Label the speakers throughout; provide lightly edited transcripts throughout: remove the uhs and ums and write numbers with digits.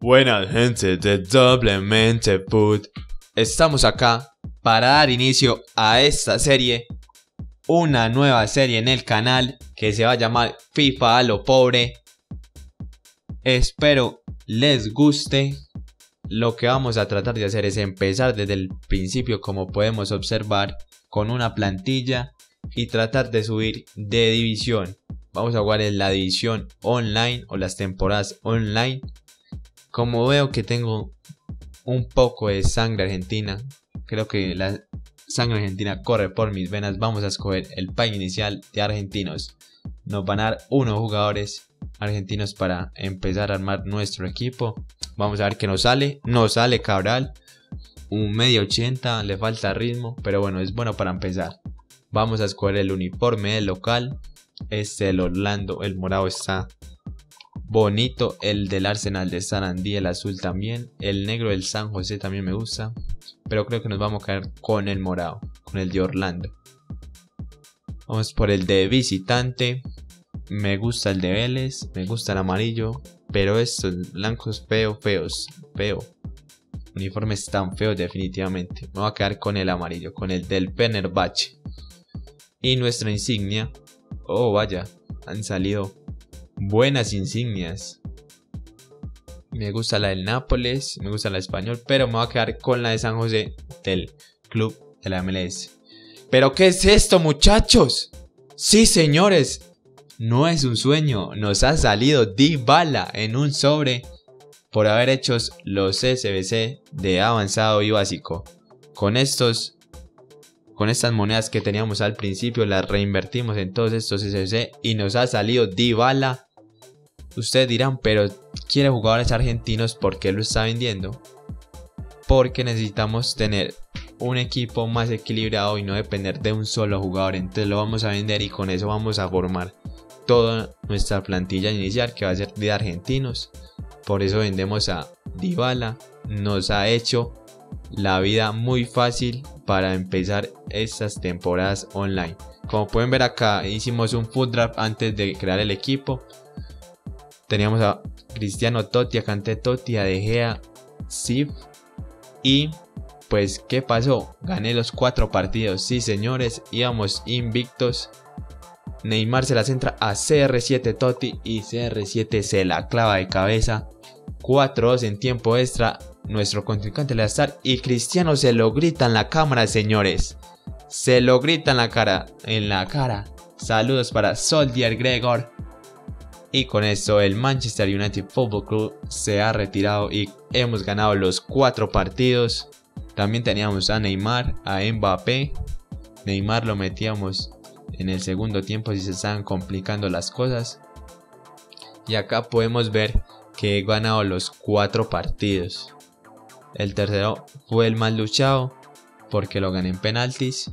Speaker 1: Buenas gente de Doblemente Food. Estamos acá para dar inicio a esta serie, una nueva serie en el canal que se va a llamar FIFA a lo pobre. Espero les guste. Lo que vamos a tratar de hacer es empezar desde el principio, como podemos observar, con una plantilla y tratar de subir de división. Vamos a jugar en la división online o las temporadas online. Como veo que tengo un poco de sangre argentina, creo que la sangre argentina corre por mis venas, vamos a escoger el pack inicial de argentinos. Nos van a dar unos jugadores argentinos para empezar a armar nuestro equipo. Vamos a ver qué nos sale. Nos sale Cabral, un medio 80, le falta ritmo, pero bueno, es bueno para empezar. Vamos a escoger el uniforme del local. El Orlando, el morado está bonito, el del Arsenal de Sarandí, el azul también, el negro del San José también me gusta, pero creo que nos vamos a caer con el morado, con el de Orlando. Vamos por el de visitante. Me gusta el de Vélez, me gusta el amarillo, pero estos blancos feos. Uniformes tan feos definitivamente. Me voy a quedar con el amarillo, con el del Fenerbahce. Y nuestra insignia, oh vaya, han salido buenas insignias. Me gusta la del Nápoles, me gusta la Español, pero me voy a quedar con la de San José del club de la MLS. ¿Pero qué es esto, muchachos? Sí, señores, no es un sueño, nos ha salido Dybala en un sobre por haber hecho los SBC de avanzado y básico. Con estas monedas que teníamos al principio las reinvertimos en todos estos SBC y nos ha salido Dybala. Ustedes dirán, pero quiere jugadores argentinos, ¿por qué lo está vendiendo? Porque necesitamos tener un equipo más equilibrado y no depender de un solo jugador. Entonces lo vamos a vender y con eso vamos a formar toda nuestra plantilla inicial, que va a ser de argentinos. Por eso vendemos a Dybala. Nos ha hecho la vida muy fácil para empezar estas temporadas online. Como pueden ver acá, hicimos un food draft antes de crear el equipo. Teníamos a Cristiano, Totti, a Kanté, Totti, a De Gea, Sif. Y pues, ¿qué pasó? Gané los 4 partidos. Sí, señores, íbamos invictos. Neymar se la centra a CR7 Totti y CR7 se la clava de cabeza. 4-2 en tiempo extra. Nuestro contrincante le va a estar y Cristiano se lo grita en la cámara, señores. Se lo grita en la cara. Saludos para Soldier Gregor. Y con esto el Manchester United Football Club se ha retirado y hemos ganado los 4 partidos. También teníamos a Neymar, a Mbappé. Neymar lo metíamos en el segundo tiempo si se estaban complicando las cosas. Y acá podemos ver que he ganado los 4 partidos. El tercero fue el más luchado porque lo gané en penaltis.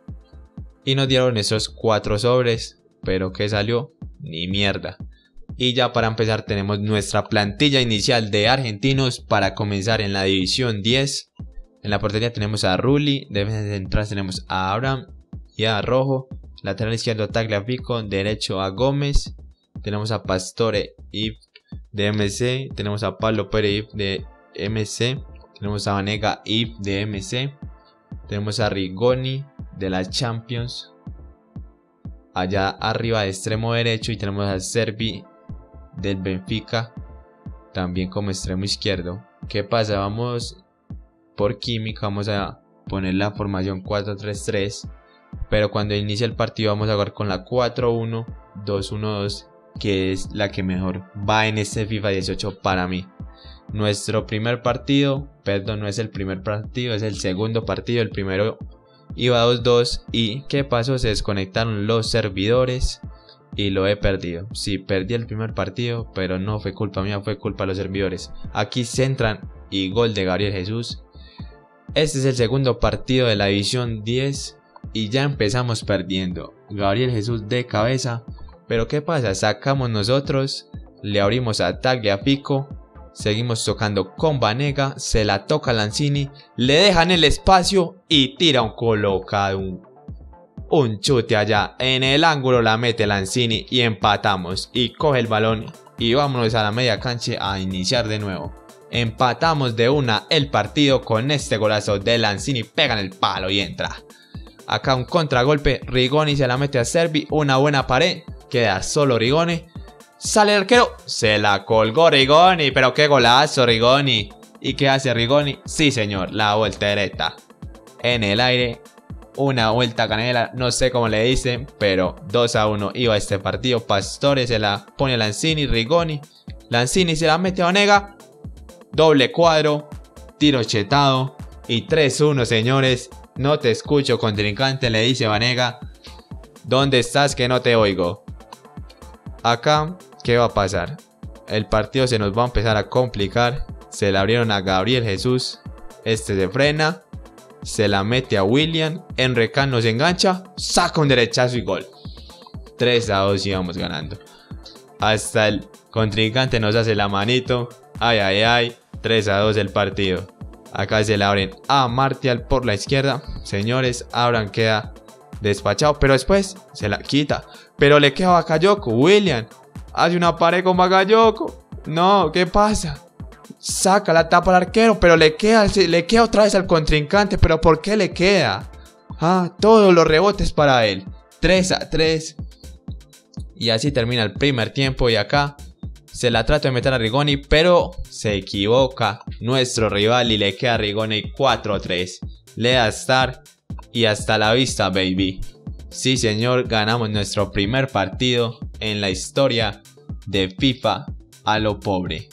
Speaker 1: Y nos dieron esos 4 sobres, pero ¿qué salió? Ni mierda. Y ya para empezar tenemos nuestra plantilla inicial de argentinos para comenzar en la división 10. En la portería tenemos a Rulli, defensa central tenemos a Abraham y a Rojo. Lateral izquierdo a Tagliafico, derecho a Gómez. Tenemos a Pastore If de MC, tenemos a Pablo Pérez If de MC. Tenemos a Vanega If de MC. Tenemos a Rigoni de la Champions. Allá arriba de extremo derecho. Y tenemos a Servi del Benfica también como extremo izquierdo. ¿Qué pasa? Vamos por química. Vamos a poner la formación 4-3-3. Pero cuando inicie el partido vamos a jugar con la 4-1-2-1-2. Que es la que mejor va en este FIFA 18 para mí. Nuestro primer partido, perdón, no es el primer partido, es el segundo partido. El primero iba 2-2 y ¿qué pasó? Se desconectaron los servidores y lo he perdido. Sí, perdí el primer partido, pero no fue culpa mía, fue culpa de los servidores. Aquí centran y gol de Gabriel Jesús. Este es el segundo partido de la división 10 y ya empezamos perdiendo. Gabriel Jesús de cabeza, pero ¿qué pasa? Sacamos nosotros, le abrimos a Tagliafico. Seguimos tocando con Vanega, se la toca Lanzini, le dejan el espacio y tira un colocado, un chute allá en el ángulo, la mete Lanzini y empatamos y coge el balón y vámonos a la media cancha a iniciar de nuevo. Empatamos de una el partido con este golazo de Lanzini. Pega en el palo y entra. Acá un contragolpe. Rigoni se la mete a Servi. Una buena pared. Queda solo Rigoni. Sale el arquero. Se la colgó Rigoni. Pero qué golazo Rigoni. ¿Y qué hace Rigoni? Sí señor. La voltereta. En el aire. Una vuelta canela. No sé cómo le dicen. Pero 2-1 iba este partido. Pastore se la pone a Lanzini. Rigoni. Lanzini se la mete a Vanega. Doble cuadro. Tiro chetado. Y 3-1 señores. No te escucho contrincante, le dice Vanega. ¿Dónde estás que no te oigo? Acá, ¿qué va a pasar? El partido se nos va a empezar a complicar. Se la abrieron a Gabriel Jesús. Este se frena. Se la mete a William. Enrecán nos engancha. Saca un derechazo y gol. 3-2 íbamos ganando. Hasta el contrincante nos hace la manito. Ay, ay, ay. 3-2 el partido. Acá se la abren a Martial por la izquierda. Señores, Abraham queda despachado. Pero después se la quita. Pero le queda a Bakayoko. William hace una pared con Bakayoko. No, ¿qué pasa? Saca la tapa al arquero. Pero le queda otra vez al contrincante. ¿Pero por qué le queda? Todos los rebotes para él. 3-3. Y así termina el primer tiempo. Y acá se la trata de meter a Rigoni, pero se equivoca nuestro rival y le queda a Rigoni 4-3. Le da Star y hasta la vista, baby. Sí, señor, ganamos nuestro primer partido en la historia de FIFA a lo pobre.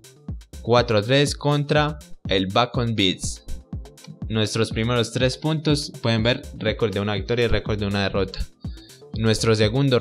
Speaker 1: 4-3 contra el Back on Beats. Nuestros primeros 3 puntos, pueden ver, récord de una victoria y récord de una derrota. Nuestro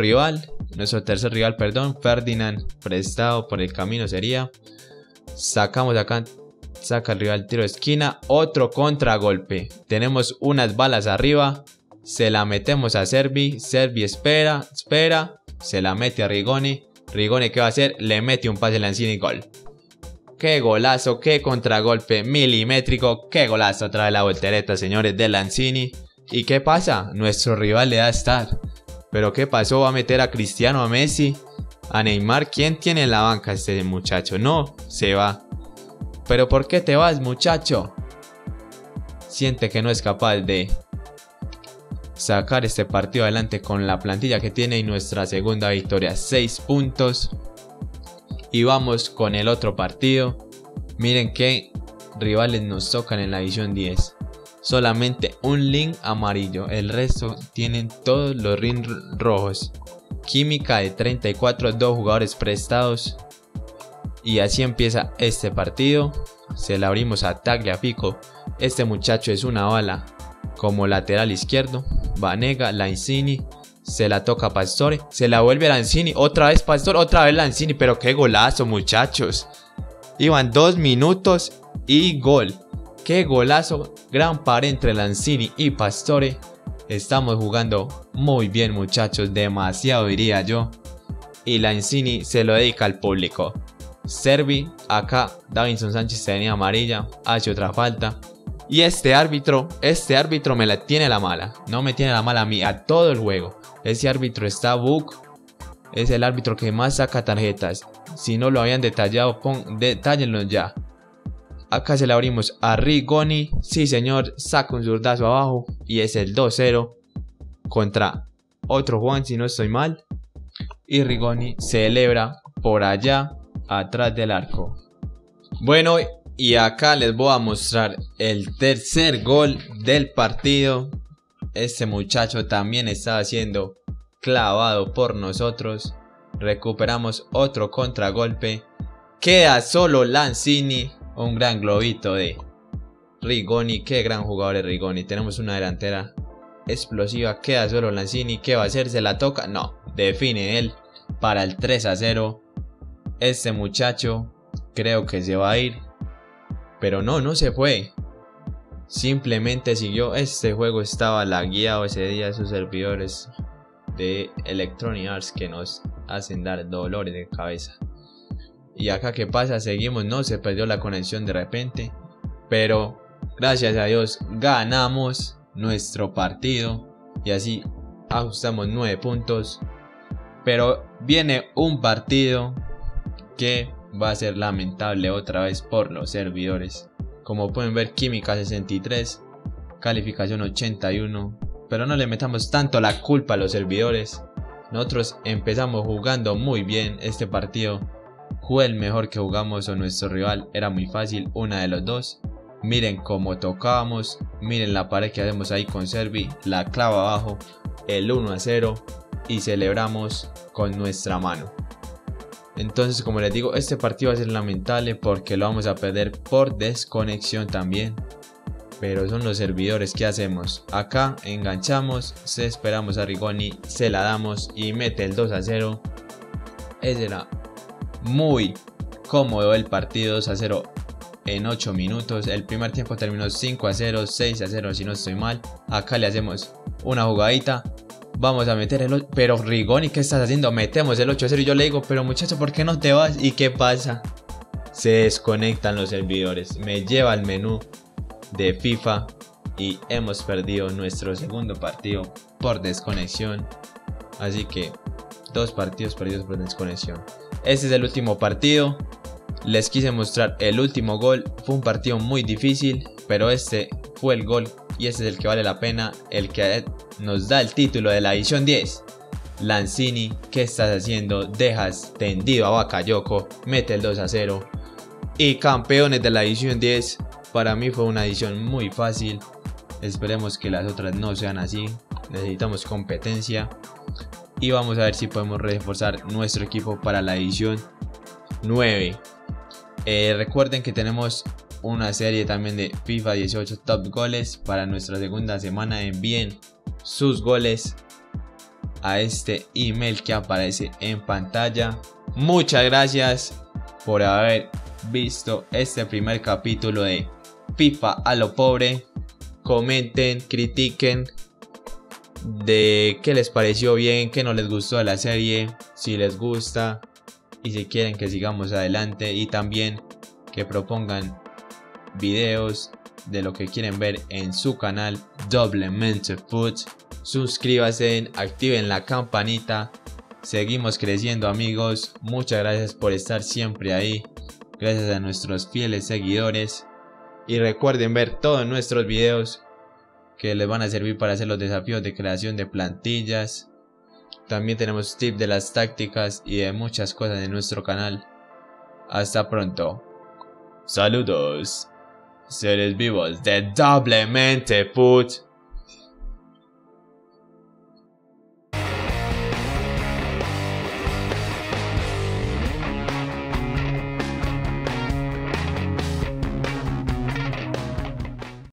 Speaker 1: tercer rival, Ferdinand, prestado por el camino sería. Sacamos acá, saca el rival tiro de esquina, otro contragolpe. Tenemos unas balas arriba, se la metemos a Servi, Servi espera, se la mete a Rigoni. Rigoni, ¿qué va a hacer? Le mete un pase a Lanzini y gol. Qué golazo, qué contragolpe milimétrico, qué golazo trae la voltereta, señores, de Lanzini. ¿Y qué pasa? Nuestro rival le da Star. ¿Pero qué pasó? ¿Va a meter a Cristiano, a Messi, a Neymar? ¿Quién tiene en la banca este muchacho? No, se va. ¿Pero por qué te vas, muchacho? Siente que no es capaz de sacar este partido adelante con la plantilla que tiene y nuestra segunda victoria. 6 puntos. Y vamos con el otro partido. Miren qué rivales nos tocan en la edición 10. Solamente un link amarillo, el resto tienen todos los rings rojos. Química de 34, 2 jugadores prestados. Y así empieza este partido. Se la abrimos a Tagliafico. Este muchacho es una bala como lateral izquierdo. Vanega, Lanzini. Se la toca a Pastore. Se la vuelve a Lanzini. Otra vez Pastore, otra vez Lanzini. Pero qué golazo, muchachos. Iban 2 minutos y gol. Qué golazo, gran par entre Lanzini y Pastore. Estamos jugando muy bien, muchachos, demasiado diría yo. Y Lanzini se lo dedica al público. Servi, acá Davinson Sánchez tenía amarilla, hace otra falta. Y este árbitro me la tiene la mala. No me tiene la mala a mí, a todo el juego. Ese árbitro está bug. Es el árbitro que más saca tarjetas. Si no lo habían detallado, detállenlo ya. Acá se la abrimos a Rigoni. Sí, señor. Saca un zurdazo abajo. Y es el 2-0. Contra otro Juan, si no estoy mal. Y Rigoni celebra por allá, atrás del arco. Bueno, y acá les voy a mostrar el tercer gol del partido. Este muchacho también estaba siendo clavado por nosotros. Recuperamos otro contragolpe. Queda solo Lanzini. Un gran globito de Rigoni. Qué gran jugador es Rigoni. Tenemos una delantera explosiva. Queda solo Lanzini. ¿Qué va a hacer? ¿Se la toca? No. Define él para el 3-0. Este muchacho creo que se va a ir. Pero no se fue. Simplemente siguió. Este juego estaba lagueado ese día. Esos servidores de Electronic Arts que nos hacen dar dolores de cabeza. Y acá qué pasa, seguimos, no se perdió la conexión de repente, pero gracias a Dios ganamos nuestro partido y así ajustamos 9 puntos. Pero viene un partido que va a ser lamentable otra vez por los servidores. Como pueden ver, química 63, calificación 81, pero no le metamos tanto la culpa a los servidores. Nosotros empezamos jugando muy bien este partido, fue el mejor que jugamos o nuestro rival era muy fácil, una de los dos. Miren cómo tocábamos, miren la pared que hacemos ahí con Servi, la clava abajo, el 1-0 y celebramos con nuestra mano. Entonces, como les digo, este partido va a ser lamentable porque lo vamos a perder por desconexión también. Pero son los servidores. ¿Qué hacemos? Acá enganchamos, esperamos a Rigoni, se la damos y mete el 2-0. Ese era muy cómodo el partido, 2-0 en 8 minutos. El primer tiempo terminó 5-0, 6-0 si no estoy mal. Acá le hacemos una jugadita. Vamos a meter el 8, pero Rigoni, ¿qué estás haciendo? Metemos el 8-0 y yo le digo, pero muchacho, ¿por qué no te vas? ¿Y qué pasa? Se desconectan los servidores, me lleva al menú de FIFA y hemos perdido nuestro segundo partido por desconexión. Así que 2 partidos perdidos por desconexión. Este es el último partido. Les quise mostrar el último gol. Fue un partido muy difícil, pero este fue el gol y este es el que vale la pena, el que nos da el título de la edición 10. Lanzini, ¿qué estás haciendo? Dejas tendido a Bakayoko, mete el 2-0 y campeones de la edición 10. Para mí fue una edición muy fácil, esperemos que las otras no sean así, necesitamos competencia y vamos a ver si podemos reforzar nuestro equipo para la edición 9. Recuerden que tenemos una serie también de FIFA 18 Top Goles para nuestra segunda semana. Envíen sus goles a este email que aparece en pantalla. Muchas gracias por haber visto este primer capítulo de FIFA a lo pobre. Comenten, critiquen de qué les pareció bien, qué no les gustó de la serie, si les gusta y si quieren que sigamos adelante, y también que propongan videos de lo que quieren ver en su canal Doblemente Foot. Suscríbanse, activen la campanita. Seguimos creciendo, amigos. Muchas gracias por estar siempre ahí. Gracias a nuestros fieles seguidores. Y recuerden ver todos nuestros videos que les van a servir para hacer los desafíos de creación de plantillas. También tenemos tips de las tácticas y de muchas cosas en nuestro canal. Hasta pronto. Saludos, seres vivos de Doblemente Foot.